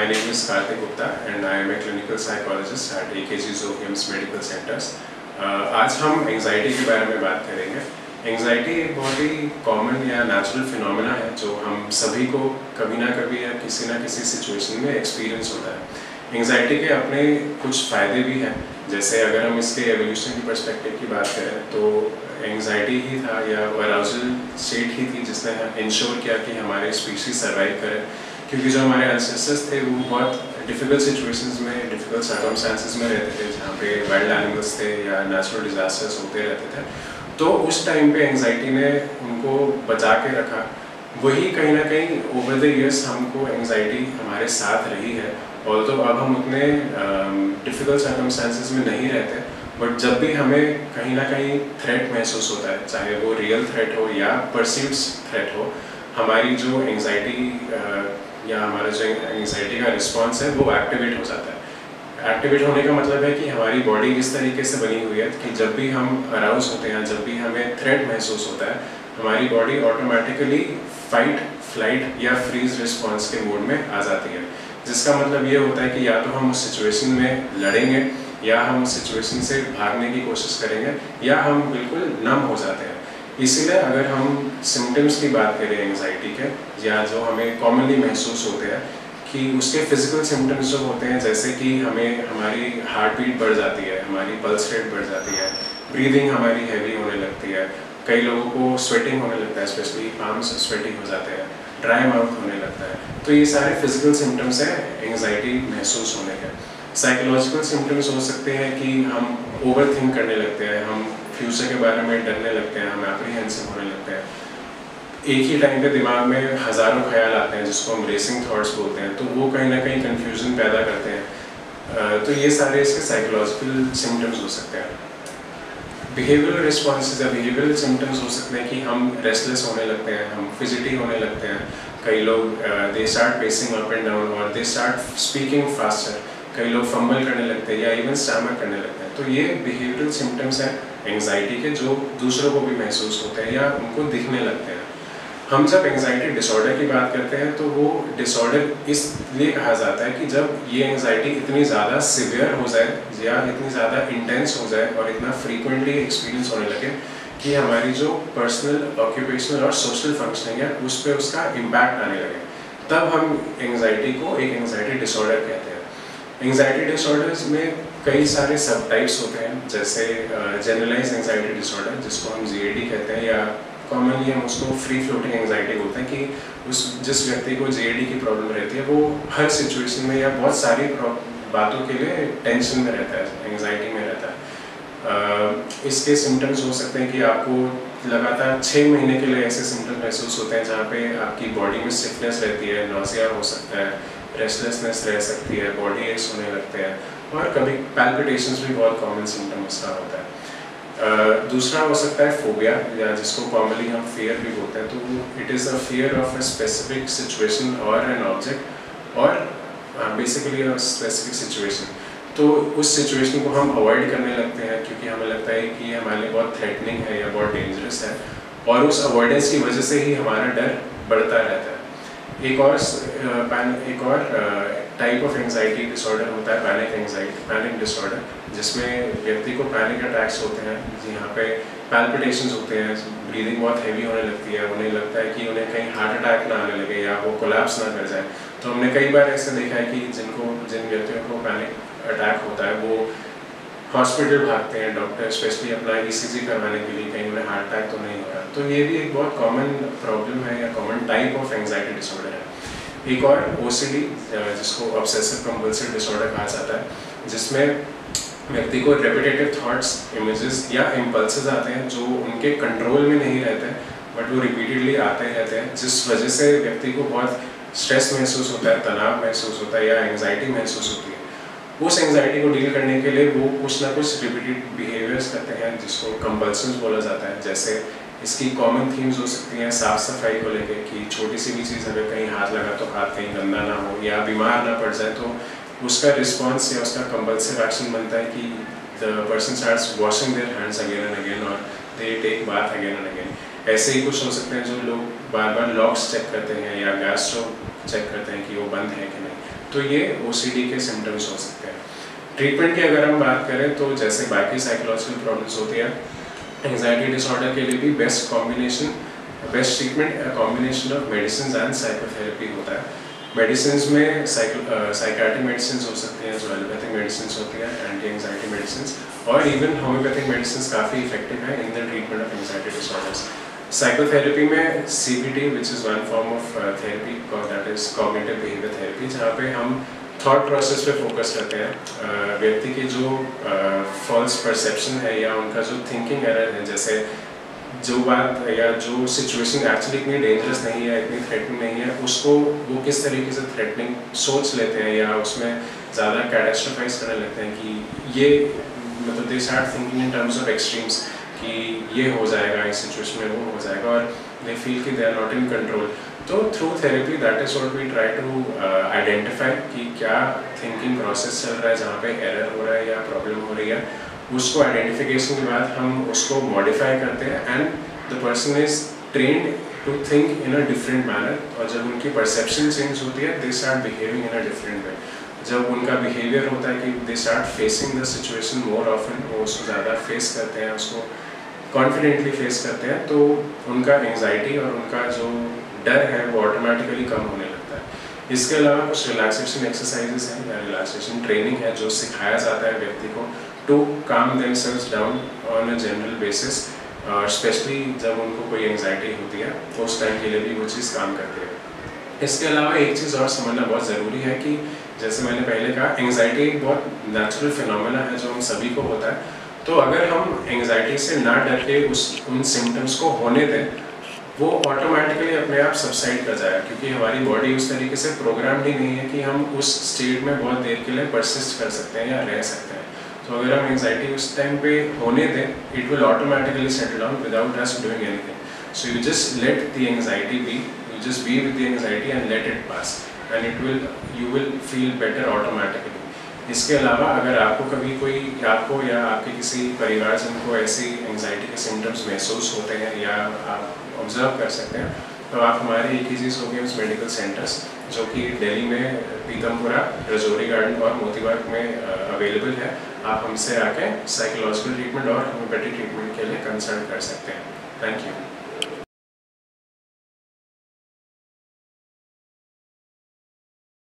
My name is Kaartik Gupta and I am a clinical psychologist at AKG Zofium's Medical Centers. आज हम anxiety के बारे में बात करेंगे। एंजाइटी एक बहुत ही कॉमन या नेचुरल फिनोमेना है जो हम सभी को कभी ना कभी या किसी सिचुएशन में एक्सपीरियंस होता है। एंजाइटी के अपने कुछ फ़ायदे भी हैं, जैसे अगर हम इसके एवोल्यूशन की पर्सपेक्टिव की बात करें तो एंजाइटी ही था या अराउजल स्टेट ही थी जिसने इंश्योर किया कि हमारे स्पीशीज सर्वाइव करें, क्योंकि जो हमारे एंसेस्टर्स थे वो बहुत डिफ़िकल्ट सिचुएशंस में, डिफ़िकल्ट सर्कमस्टांसेस में रहते थे, जहाँ पे वाइल्ड एनिमल्स थे या नेचुरल डिज़ास्टर्स होते रहते थे। तो उस टाइम पे एंजाइटी ने उनको बचा के रखा। वही कहीं ना कहीं ओवर द ईयर्स हमको एंजाइटी हमारे साथ रही है, और तो अब हम उतने डिफ़िकल्ट सर्कमस्टांसेस में नहीं रहते, बट जब भी हमें कहीं ना कहीं थ्रेट महसूस होता है, चाहे वो रियल थ्रेट हो या परसीव्ड थ्रेट हो, हमारी जो एंजाइटी या हमारा जो एंजाइटी का रिस्पॉन्स है वो एक्टिवेट हो जाता है। एक्टिवेट होने का मतलब है कि हमारी बॉडी इस तरीके से बनी हुई है कि जब भी हम अराउज होते हैं, जब भी हमें थ्रेट महसूस होता है, हमारी बॉडी ऑटोमेटिकली फाइट, फ्लाइट या फ्रीज रिस्पॉन्स के मोड में आ जाती है। जिसका मतलब ये होता है कि या तो हम उस सिचुएशन में लड़ेंगे, या हम उस सिचुएशन से भागने की कोशिश करेंगे, या हम बिल्कुल नम हो जाते हैं। इसीलिए अगर हम सिम्टम्स की बात करें एंजाइटी के, या जो हमें कॉमनली महसूस होते हैं, कि उसके फिजिकल सिम्टम्स जो होते हैं, जैसे कि हमारी हार्ट बीट बढ़ जाती है, हमारी पल्स रेट बढ़ जाती है, ब्रीदिंग हमारी हैवी होने लगती है, कई लोगों को स्वेटिंग होने लगता है, स्पेशली पाम्स स्वेटिंग हो जाते हैं, ड्राई माउथ होने लगता है। तो ये सारे फिजिकल सिम्टम्स हैं एंजाइटी महसूस होने के। साइकोलॉजिकल सिम्टम्स हो सकते हैं कि हम ओवर थिंक करने लगते हैं, हम फ्यूचर के बारे में डरने लगते हैं, हम एप्रीहेंसिव होने लगते हैं, एक ही टाइम पे दिमाग में हज़ारों ख्याल आते हैं जिसको हम रेसिंग थॉट्स बोलते हैं, तो वो कहीं ना कहीं कन्फ्यूजन पैदा करते हैं। तो ये सारे इसके साइकोलॉजिकल सिम्टम्स हो सकते हैं। बिहेवियरल रिस्पॉन्सेज या बिहेवियरल सिम्टम्स हो सकते हैं कि हम रेस्टलेस होने लगते हैं, हम फिजिटी होने लगते हैं, कई लोग they start pacing up and down और दे स्टार्ट स्पीकिंग फास्टर, कई लोग फंबल करने लगते हैं या इवन स्टैमर करने लगते हैं। तो ये बिहेवियरल सिम्टम्स हैं एंजाइटी के जो दूसरों को भी महसूस होते हैं या उनको दिखने लगते हैं। हम जब एंजाइटी डिसऑर्डर की बात करते हैं तो वो डिसऑर्डर इसलिए कहा जाता है कि जब ये एंजाइटी इतनी ज़्यादा सिवियर हो जाए या इतनी ज़्यादा इंटेंस हो जाए और इतना फ्रीक्वेंटली एक्सपीरियंस होने लगे कि हमारी जो पर्सनल, ऑक्यूपेशनल और सोशल फंक्शनिंग है उस पर उसका इम्पैक्ट आने लगे, तब हम एंजाइटी को एक एंजाइटी डिसऑर्डर कहते हैं। एंजाइटी डिसऑर्डर्स में कई सारे सब टाइप्स होते हैं, जैसे जनरलाइज एंजाइटी डिसऑर्डर जिसको हम GAD कहते हैं, या कॉमनली हम उसको फ्री फ्लोटिंग एंजाइटी बोलते हैं, कि जिस व्यक्ति को GAD की प्रॉब्लम रहती है वो हर सिचुएशन में या बहुत सारी बातों के लिए टेंशन में रहता है, एंजाइटी में रहता है। इसके सिम्टम्स हो सकते हैं कि आपको लगातार 6 महीने के लिए ऐसे सिम्टम्स महसूस होते हैं जहाँ पे आपकी बॉडी में सिकनेस रहती है, नौसिया हो सकता है, रेस्टलेसनेस रह सकती है, बॉडी एक्स होने लगते हैं, और कभी पैल्पिटेशंस भी बहुत कॉमन सिम्टम इसका होता है। दूसरा हो सकता है फोबिया, या जिसको कॉमनली हम फियर भी बोलते हैं। तो it is a fear of a specific situation और एन ऑब्जेक्ट, और बेसिकली अ स्पेसिफिक सिचुएशन। तो उस सिचुएशन को हम अवॉइड करने लगते हैं क्योंकि हमें लगता है कि हमारे लिए बहुत थ्रेटनिंग है या बहुत डेंजरस है, और उस अवॉइडेंस की वजह से ही हमारा डर बढ़ता रहता है। एक और टाइप ऑफ एंजाइटी डिसऑर्डर होता है पैनिक डिसऑर्डर, जिसमें व्यक्ति को पैनिक अटैक्स होते हैं, जहाँ पे पैल्पिटेशंस होते हैं, ब्रीदिंग बहुत हैवी होने लगती है, उन्हें लगता है कि उन्हें कहीं हार्ट अटैक ना आने लगे या वो कोलैप्स ना कर जाए। तो हमने कई बार ऐसे देखा है कि जिन व्यक्तियों को पैनिक अटैक होता है वो हॉस्पिटल भागते हैं, डॉक्टर स्पेशली अपना ECG करवाने के लिए, कहीं उन्हें हार्ट अटैक तो नहीं हो रहा। तो ये भी एक बहुत कॉमन प्रॉब्लम है या common type of anxiety disorder है। एक और OCD, जिसको ऑब्सेसिव कंपल्सिव डिसऑर्डर कहा जाता है, जिसमें व्यक्ति को रेपिटेटिव थॉट्स, इमेजेस या इम्पल्सेस आते हैं जो उनके कंट्रोल में नहीं रहते हैं, बट वो रिपीटेडली आते रहते हैं, जिस वजह से व्यक्ति को बहुत स्ट्रेस महसूस होता है, तनाव महसूस होता है या एंजाइटी महसूस होती है। उस एंजाइटी को डील करने के लिए वो कुछ ना कुछ रिपीटेड बिहेवियर्स करते हैं जिसको कंपल्शंस बोला जाता है। जैसे इसकी कॉमन थीम्स हो सकती हैं साफ़ सफाई को लेकर, कि छोटी सी भी चीज़ अगर कहीं हाथ लगा तो हाथ कहीं गंदा ना हो या बीमार ना पड़ जाए, तो उसका रिस्पॉन्स या उसका कंपल्सिव एक्शन बनता है कि the person starts washing their hands again and again, और they take bath again and again. ऐसे ही कुछ हो सकते हैं जो लोग बार बार लॉक्स चेक करते हैं या गैस स्टोव चेक करते हैं कि वो बंद है कि नहीं। तो ये OCD के सिम्टम्स हो सकते हैं। ट्रीटमेंट की अगर हम बात करें तो जैसे बाकी साइकोलॉजिकल प्रॉब्लम्स होती है, एंग्जाइटी डिसऑर्डर के लिए भी best treatment combination of medicine and psychotherapy होता है। मेडिसिन में साइकाट्रिक मेडिसिन हो सकती हैं, जो एलोपैथिक मेडिसिन होती हैं, एंटी एंग्जाइटी मेडिसिन, और इवन होम्योपैथिक मेडिसिन काफ़ी इफेक्टिव है in the treatment of anxiety disorders. Psychotherapy में CBT which is one form of therapy that is cognitive behaviour therapy, जहाँ पे हम थॉट प्रोसेस पे फोकस करते हैं। व्यक्ति की जो फॉल्स परसेप्शन है या उनका जो थिंकिंग एरर है, जैसे जो बात या जो सिचुएशन एक्चुअली इतनी डेंजरस नहीं है, इतनी थ्रेटनिंग नहीं है, उसको वो किस तरीके से थ्रेटनिंग सोच लेते हैं या उसमें ज़्यादा कैटास्ट्रोफाइज करने लगते हैं कि ये मतलब they start thinking in terms of extremes कि ये हो जाएगा, इस सिचुएशन में वो हो जाएगा, और दे फील कि they are not in control. तो through therapy that is what we try to identify कि क्या थिंकिंग प्रोसेस चल रहा है जहाँ पे एरर हो रहा है या प्रॉब्लम हो रही है। उसको आइडेंटिफिकेशन के बाद हम उसको मॉडिफाई करते हैं and the person is trained to think in a different manner, और जब उनकी परसेप्शन चेंज होती है they start behaving in a different way. जब उनका बिहेवियर होता है कि they start facing the situation more often, वो उसको ज़्यादा फेस करते हैं, उसको कॉन्फिडेंटली फेस करते हैं, तो उनका एंग्जाइटी और उनका जो डर है वो ऑटोमेटिकली कम होने लगता है। इसके अलावा कुछ रिलैक्सेशन एक्सरसाइजेस हैं या रिलैक्सेशन ट्रेनिंग है जो सिखाया जाता है व्यक्ति को to calm themselves down on a general basis, और स्पेशली जब उनको कोई एंग्जाइटी होती है तो उस टाइम के लिए भी वो चीज़ काम करती है। इसके अलावा एक चीज़ और समझना बहुत ज़रूरी है कि जैसे मैंने पहले कहा, एंग्जाइटी एक बहुत नेचुरल फिनोमेना है जो हम सभी को होता है। तो अगर हम एंग्जाइटी से ना डर के उन सिम्टम्स को होने दें, वो ऑटोमेटिकली अपने आप सबसाइड कर जाएगा, क्योंकि हमारी बॉडी उस तरीके से प्रोग्राम ही नहीं है कि हम उस स्टेट में बहुत देर के लिए परसिस्ट कर सकते हैं या रह सकते हैं। तो अगर हम एंग्जाइटी उस टाइम पे होने दें, it will automatically settle down without us doing anything. So you just let the anxiety be, you just be with the anxiety and let it pass, and you will feel better automatically. इसके अलावा अगर आपको कभी आपको या आपके किसी परिवारजन को ऐसी एंग्जाइटी के सिम्टम्स महसूस होते हैं या आप ऑब्जर्व कर सकते हैं, तो आप हमारे EKGs हो गए मेडिकल सेंटर्स जो कि दिल्ली में पीतमपुरा, रजौरी गार्डन और मोतीबाग में अवेलेबल है, आप हमसे आके साइकोलॉजिकल ट्रीटमेंट और होम्योपैथिक ट्रीटमेंट के लिए कंसल्ट कर सकते हैं। Thank you.